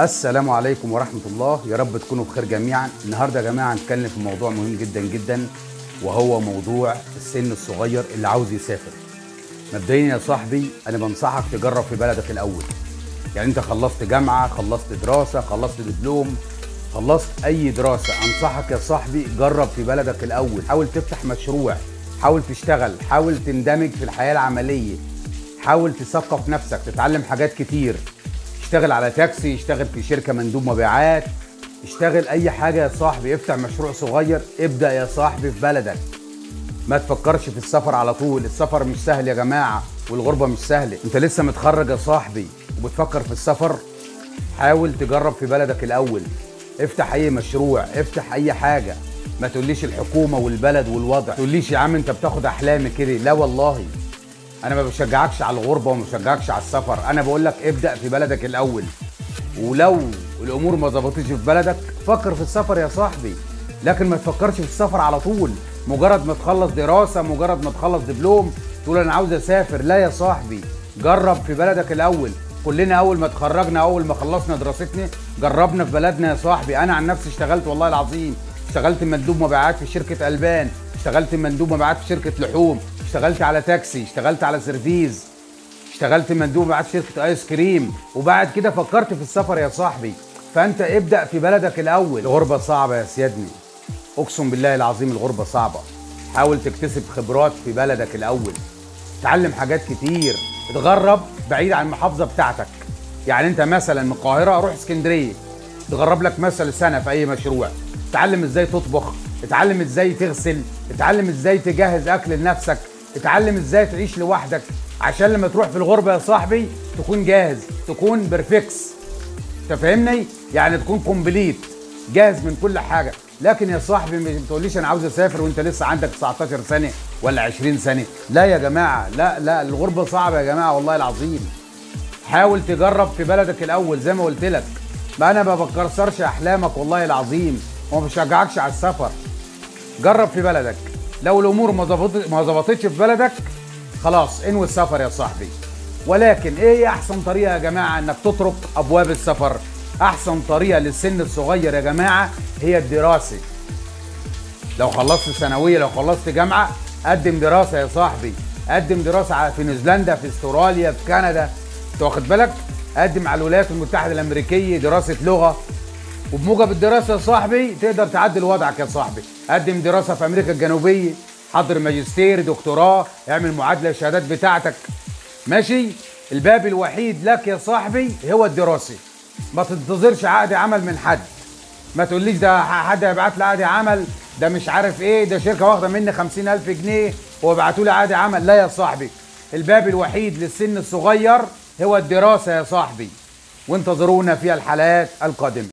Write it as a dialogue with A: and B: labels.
A: السلام عليكم ورحمة الله، يا رب تكونوا بخير جميعا. النهارده يا جماعة هنتكلم في موضوع مهم جدا جدا، وهو موضوع السن الصغير اللي عاوز يسافر. مبدئيا يا صاحبي انا بنصحك تجرب في بلدك الاول. يعني انت خلصت جامعة، خلصت دراسة، خلصت دبلوم، خلصت اي دراسة، انصحك يا صاحبي جرب في بلدك الاول. حاول تفتح مشروع، حاول تشتغل، حاول تندمج في الحياة العملية، حاول تثقف نفسك، تتعلم حاجات كتير. اشتغل على تاكسي، اشتغل في شركة مندوب مبيعات، اشتغل اي حاجة يا صاحبي، افتح مشروع صغير، ابدأ يا صاحبي في بلدك. ما تفكرش في السفر على طول، السفر مش سهل يا جماعة، والغربة مش سهلة. انت لسه متخرج يا صاحبي وبتفكر في السفر، حاول تجرب في بلدك الاول. افتح اي مشروع، افتح اي حاجة. ما تقوليش الحكومة والبلد والوضع، تقوليش يا عم انت بتاخد احلامي كده، لا والله. انا ما بشجعكش على الغربة وما بشجعكش على السفر، انا بقول لك ابدأ في بلدك الاول. ولو الامور ما ظبطتش في بلدك فكر في السفر يا صاحبي، لكن ما تفكرش في السفر على طول. مجرد ما تخلص دراسة، مجرد ما تخلص دبلوم تقول انا عاوز اسافر، لا يا صاحبي. جرب في بلدك الاول. كلنا اول ما اتخرجنا، اول ما خلصنا دراستنا، جربنا في بلدنا يا صاحبي. انا عن نفسي اشتغلت والله العظيم، اشتغلت مندوب مبيعات في شركة البان، اشتغلت مندوب مبيعات في شركة لحوم، اشتغلت على تاكسي، اشتغلت على سيرفيز، اشتغلت مندوب مبيعات في شركة ايس كريم، وبعد كده فكرت في السفر يا صاحبي. فانت ابدأ في بلدك الاول. الغربة صعبة يا سيادني، اقسم بالله العظيم الغربة صعبة. حاول تكتسب خبرات في بلدك الاول، تعلم حاجات كتير، اتغرب بعيد عن المحافظة بتاعتك. يعني انت مثلا من القاهرة روح اسكندرية، تغرب لك مثلا سنة في اي مشروع، اتعلم ازاي تطبخ، اتعلم ازاي تغسل، اتعلم ازاي تجهز اكل لنفسك، اتعلم ازاي تعيش لوحدك، عشان لما تروح في الغربة يا صاحبي تكون جاهز، تكون بيرفكس. انت فاهمني؟ يعني تكون كومبليت، جاهز من كل حاجة. لكن يا صاحبي ما تقوليش انا عاوز اسافر وانت لسه عندك 19 سنة ولا 20 سنة. لا يا جماعة، لا الغربة صعبة يا جماعة والله العظيم. حاول تجرب في بلدك الاول زي ما قلت لك. ما انا ما بكسرش احلامك والله العظيم، وما بشجعكش على السفر. جرب في بلدك، لو الامور ما ظبطتش في بلدك خلاص انوي السفر يا صاحبي. ولكن ايه هي احسن طريقه يا جماعه انك تطرق ابواب السفر؟ احسن طريقه للسن الصغير يا جماعه هي الدراسه. لو خلصت ثانويه، لو خلصت جامعه، قدم دراسه يا صاحبي. قدم دراسه في نيوزيلندا، في استراليا، في كندا، انت واخد بالك؟ قدم على الولايات المتحده الامريكيه دراسه لغه، وبموجب الدراسه يا صاحبي تقدر تعدل وضعك يا صاحبي. قدم دراسه في امريكا الجنوبيه، حضر ماجستير، دكتوراه، اعمل معادله الشهادات بتاعتك. ماشي؟ الباب الوحيد لك يا صاحبي هو الدراسه. ما تنتظرش عقد عمل من حد. ما تقوليش ده حد هيبعت لي عقد عمل، ده مش عارف ايه، ده شركه واخده مني 50,000 جنيه وبعتوا لي عقد عمل. لا يا صاحبي، الباب الوحيد للسن الصغير هو الدراسه يا صاحبي. وانتظرونا في الحلقات القادمه.